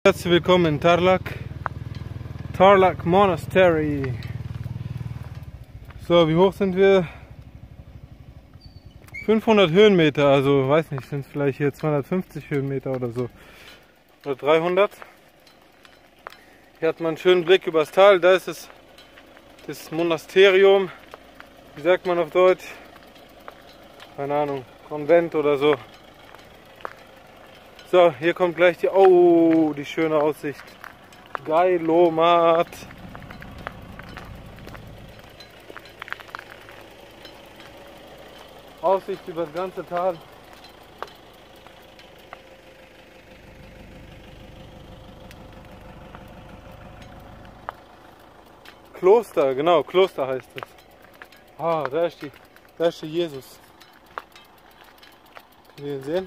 Herzlich willkommen in Tarlac Monastery. So, wie hoch sind wir? 500 Höhenmeter, also weiß nicht, sind es vielleicht hier 250 Höhenmeter oder so. Oder 300. Hier hat man einen schönen Blick übers Tal. Da ist das Monasterium. Wie sagt man auf Deutsch? Keine Ahnung, Konvent oder so. So, hier kommt gleich die schöne Aussicht. Geilomat. Aussicht über das ganze Tal. Kloster, genau, Kloster heißt es. Ah, da ist der Jesus. Könnt ihr ihn sehen?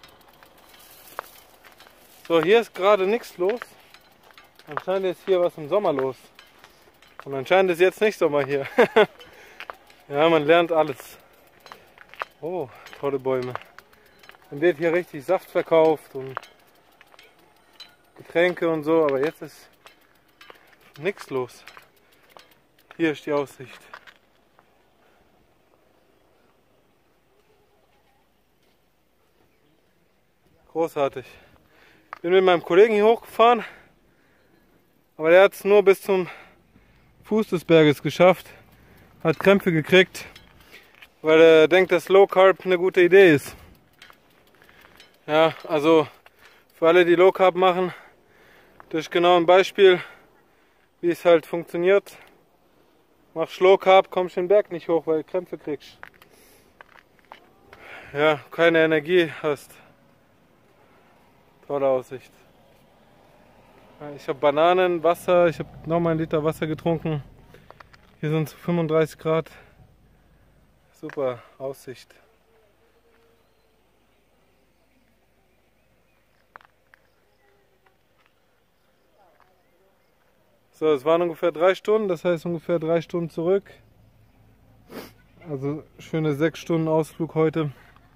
So, hier ist gerade nichts los. Anscheinend ist hier was im Sommer los. Und anscheinend ist jetzt nicht Sommer hier. Ja, man lernt alles. Oh, tolle Bäume. Dann wird hier richtig Saft verkauft und Getränke und so, aber jetzt ist nichts los. Hier ist die Aussicht. Großartig. Bin mit meinem Kollegen hier hochgefahren, aber der hat es nur bis zum Fuß des Berges geschafft. Hat Krämpfe gekriegt, weil er denkt, dass Low Carb eine gute Idee ist. Ja, also für alle, die Low Carb machen, das ist genau ein Beispiel, wie es halt funktioniert. Machst Low Carb, kommst den Berg nicht hoch, weil du Krämpfe kriegst. Ja, keine Energie hast. Tolle Aussicht. Ich habe Bananen, Wasser, ich habe nochmal 1 Liter Wasser getrunken. Hier sind es 35 Grad. Super Aussicht. So, es waren ungefähr 3 Stunden, das heißt ungefähr 3 Stunden zurück. Also schöne 6 Stunden Ausflug heute.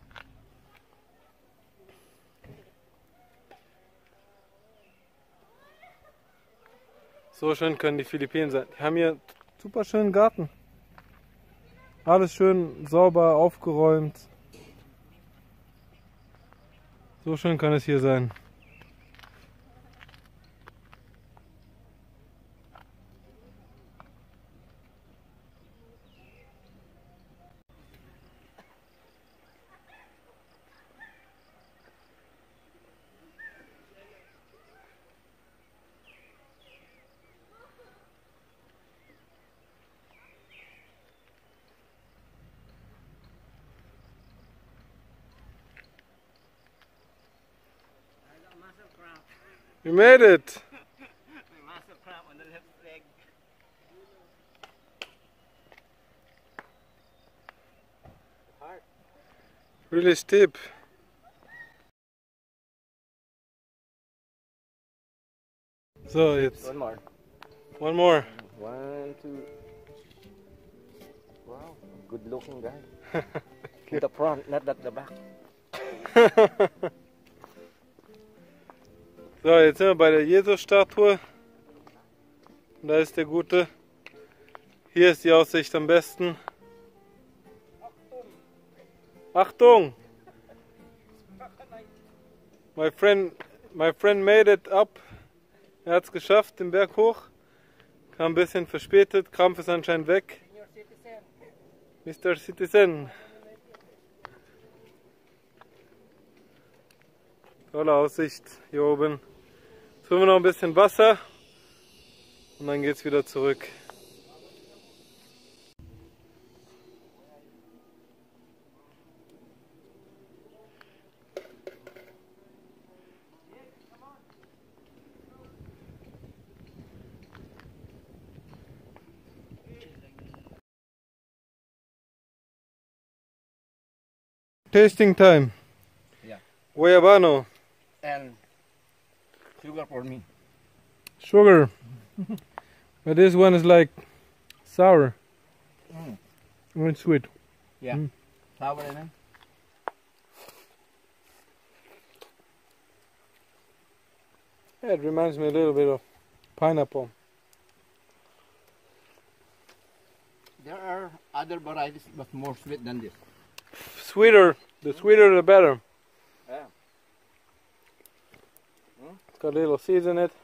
So schön können die Philippinen sein. Die haben hier einen super schönen Garten. Alles schön sauber aufgeräumt. So schön kann es hier sein. You made it! Massive cramp on the left leg. Really steep. So, jetzt. One more. One more. 1, 2. Wow, good looking guy. In the front, not at the back. So, jetzt sind wir bei der Jesus-Statue. Und da ist der Gute. Hier ist die Aussicht am besten. Achtung! My friend made it up. Er hat es geschafft, den Berg hoch. Kam ein bisschen verspätet. Krampf ist anscheinend weg. Mr. Citizen. Tolle Aussicht hier oben. Jetzt holen wir noch ein bisschen Wasser und dann geht es wieder zurück. Tasting time. Yeah. Guayabano. And sugar for me. Sugar. But this one is like sour. And sweet. Yeah. Sour and It reminds me a little bit of pineapple. There are other varieties but more sweet than this. Sweeter, the sweeter the better. Yeah. It's got little seeds in it.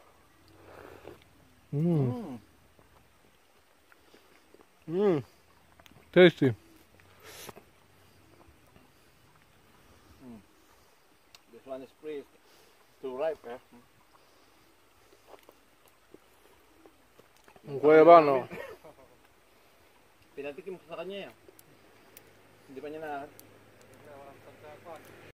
Tasty. This one is freeze. Too ripe, eh? Ang guayabano. Pinatikim ko sa kanya eh. Hindi pa niya na